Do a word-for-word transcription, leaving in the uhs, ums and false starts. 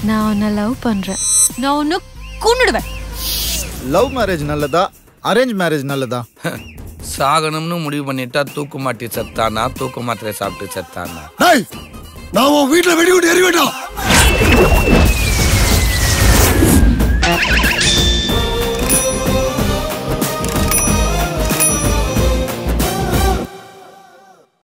நான் உன்னை லவ் பண்றேன். நான் உன்னை கொன்னுடுவேன். லவ் மேரேஜ் நல்லதா அரேஞ்ச் மேரேஜ் நல்லதா? சாகணும்னு முடிவு பண்ணிட்டா தூக்கு மாட்டி செத்தானா தூக்கு மாத்திரை சாப்பிட்டு செத்தானா? நான் உன் வீட்டுல வெடி விட்டு எறிவேட்டா.